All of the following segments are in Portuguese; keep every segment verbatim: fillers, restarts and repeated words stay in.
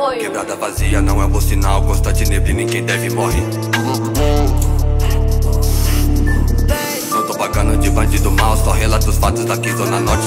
Apoio. Quebrada vazia não é um bom sinal, constante neblina e quem deve morre. Não tô pagando de bandido mal, só relato os fatos daqui, zona norte.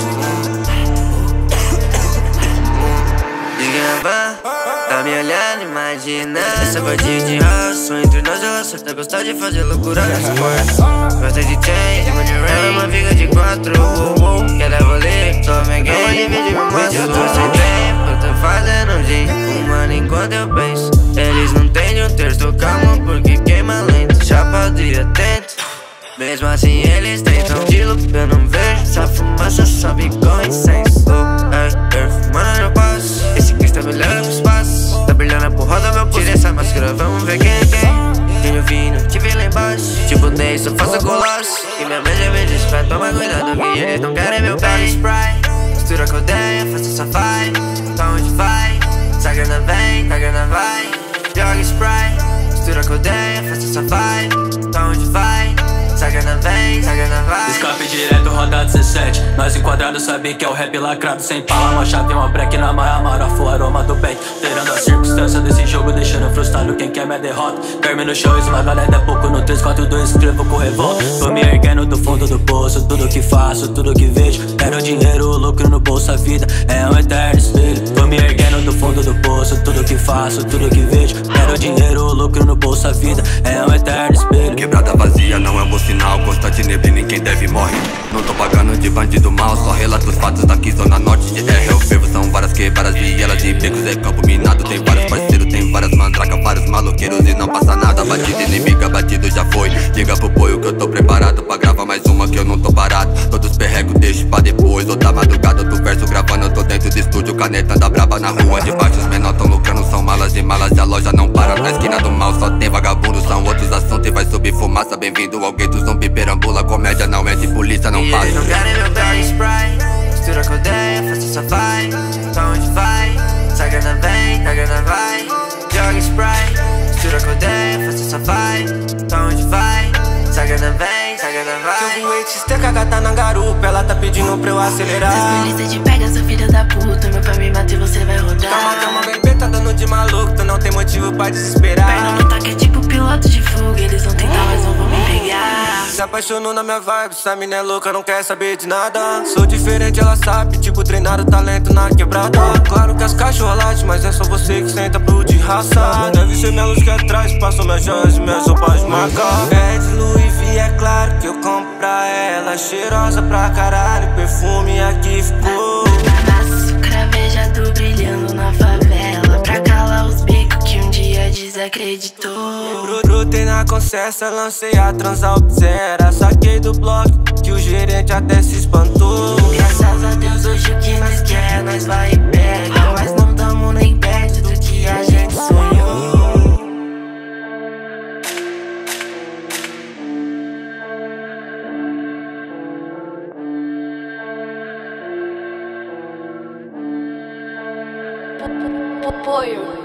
Ninguém vai, tá me olhando, imaginando essa partida de raço entre nós, ela só tá gostando de fazer loucura nessa porta. Gosta de chain, de money rain, uma viga de quatro, uh, uh, quer dar rolê, só me ganha, divide meu maço. Eu tô sem tempo, eu tô fazendo gin, fumando enquanto eu penso. Eles não têm de um terço, tô calmo porque queima lento, chapado e atento. Mesmo assim eles tentam de loop, eu não vejo, essa fumaça sobe com incenso. Ai, perfumando eu passo, esse Cristo tá brilhando pro espaço. Tá brilhando a porra do meu pulso. Tira essa máscara, vamos ver quem é quem. Tenho vindo, te vi lá embaixo, tipo dei, só faço golaço. E minha mãe já me disse pra tomar cuidado que eles não querem meu pé. Spray, mistura com ideia, faça essa vai. Pra onde vai? Se a grana vem, a grana vai. Joga spray, mistura com ideia, faça essa vai. Pra onde vai? Se a grana vem, se a grana vai. Escape direto, roda dezessete. Nós enquadrados sabem que é o rap lacrado. Sem pala, uma chave, uma break na maia, marafo, aroma do bem. Terando a circunstância desse jogo, deixando frustrado quem quer minha derrota. Termino no show, esmagalhada é pouco. No três quatro dois escrevo com revolta. Tô me erguendo do fundo do poço. Tudo que faço, tudo que vejo. Quero dinheiro, lucro no bolso, a vida é um eterno espelho. Tô me erguendo do fundo do poço. Tudo que faço, tudo que vejo. Quero dinheiro, lucro no bolso, a vida é um eterno espelho. Quebrada vazia não é um bom sinal, constante neblina e quem deve morre. Não tô pagando de bandido mal, só relato os fatos daqui, zona norte. De R eu fervo, são várias quebradas, vielas e becos, é campo minado. Tem vários parceiros, tem várias mandracas, vários maloqueiros e não passa nada. Batida inimiga, batido já foi. Liga pro poio que eu tô preparado pra gravar mais uma que eu não tô parado. Todos perrego, deixo pra depois, ou da madrugada do verso gravando. Eu tô dentro do estúdio, caneta da braba na rua. De baixo os menor tão lucrando, são malas e malas e a loja não para. Na esquina do mal só tem vagabundo, são outros assuntos e vai subir fumaça. Bem-vindo ao gueto, zumbi perambula, comédia não é de polícia, não passa. Eles não querem meu pé. Spray, mistura com ideia, faça essa vai. Pra onde vai? Se a grana vem, a grana vai. Joga spray, mistura com ideia, faça essa vai. Pra onde vai? Se a grana vem, se a grana vai. Eu voei X T, a gata na garupa, ela tá pedindo pra eu acelerar. As polícia te pega, seu filho da puta. Meu pai me mata e você vai rodar. Calma, calma, bebê, tá dando de maluco, tu não tem motivo pra desesperar. Perna no taque é tipo piloto de fuga. Eles vão tentar, mas não vão me pegar. Se apaixonou na minha vibe, essa mina é louca, não quer saber de nada. Sou diferente, ela sabe, tipo treinado, talento na quebrada. Claro que as cachorras latem, mas é só você que senta pro de raça. Deve ser minha luz que atrás, passou minhas joias e minhas roupas de marca. É de Louis V, é claro que eu compro pra ela. Cheirosa pra caralho, perfume aqui ficou. Ananaço, cravejado brilhando na favela. Pra calar os bicos que um dia desacreditou. Brotei na concessa, lancei a transalpzera. Saquei do bloco, que o gerente até se espantou. Graças a Deus hoje o que nós quer, nós vai e pega. Mas não tamo nem perto do que a gente sonhou. Apoio.